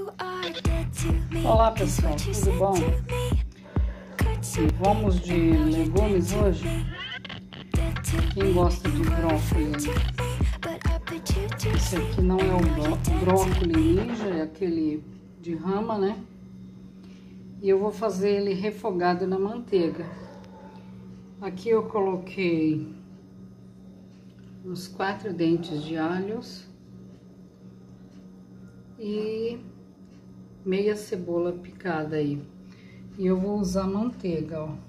Olá pessoal, tudo bom? Vamos de legumes hoje. Quem gosta de brócolis? Esse aqui não é o brócolis ninja, é aquele de rama, né? E eu vou fazer ele refogado na manteiga. Aqui eu coloquei uns 4 dentes de alhos e meia cebola picada aí. E eu vou usar manteiga, ó.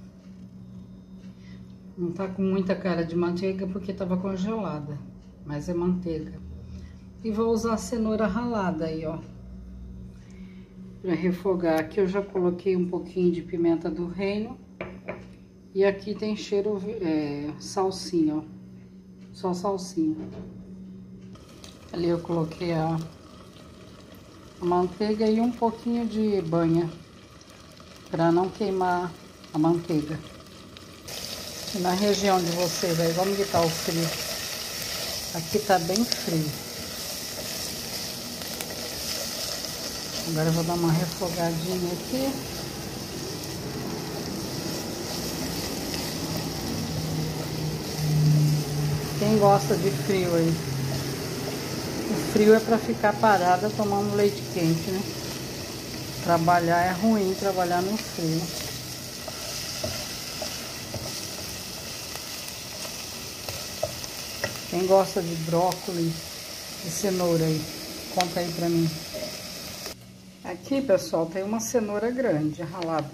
Não tá com muita cara de manteiga porque tava congelada, mas é manteiga. E vou usar a cenoura ralada aí, ó, pra refogar. Aqui eu já coloquei um pouquinho de pimenta do reino. E aqui tem cheiro, salsinha, ó. Só salsinha. Ali eu coloquei a manteiga e um pouquinho de banha, para não queimar a manteiga. E na região de vocês aí, vamos ver tá o frio. Aqui tá bem frio. Agora eu vou dar uma refogadinha aqui. Quem gosta de frio aí? O frio é para ficar parada tomando leite quente, né? Trabalhar é ruim, trabalhar no frio. Quem gosta de brócolis e cenoura aí, conta aí pra mim. Aqui, pessoal, tem uma cenoura grande, ralada.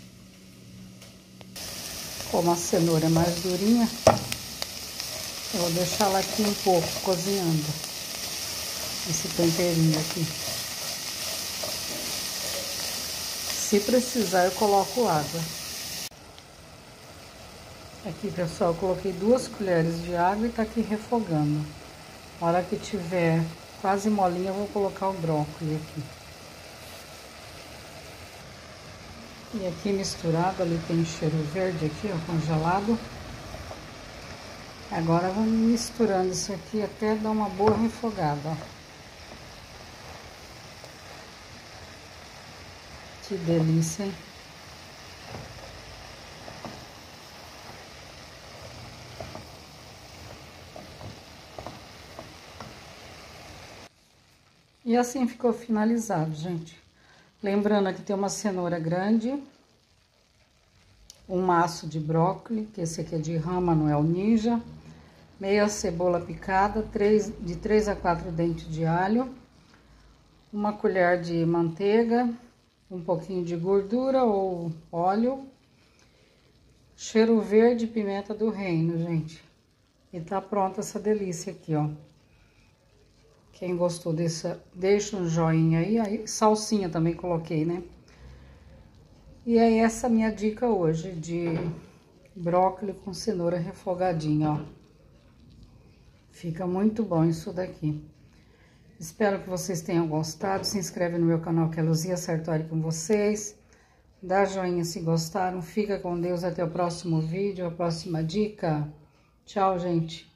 Como a cenoura é mais durinha, eu vou deixar ela aqui um pouco, cozinhando. Esse temperinho aqui. Se precisar, eu coloco água. Aqui, pessoal, eu coloquei 2 colheres de água e tá aqui refogando. Na hora que tiver quase molinha, eu vou colocar o brócolis aqui. E aqui misturado, ali tem cheiro verde aqui, ó, congelado. Agora vamos misturando isso aqui até dar uma boa refogada, ó. Que delícia, hein? E assim ficou finalizado, gente. Lembrando que tem uma cenoura grande, um maço de brócolis, que esse aqui é de rama, não é o ninja, meia cebola picada, de 3 a 4 dentes de alho, uma colher de manteiga, um pouquinho de gordura ou óleo, cheiro verde e pimenta do reino, gente. E tá pronta essa delícia aqui, ó. Quem gostou dessa, deixa um joinha aí, salsinha também coloquei, né? E é essa minha dica hoje de brócolis com cenoura refogadinha, ó. Fica muito bom isso daqui. Espero que vocês tenham gostado. Se inscreve no meu canal, que é Luzia Sartori com vocês. Dá joinha se gostaram. Fica com Deus. Até o próximo vídeo, a próxima dica. Tchau, gente.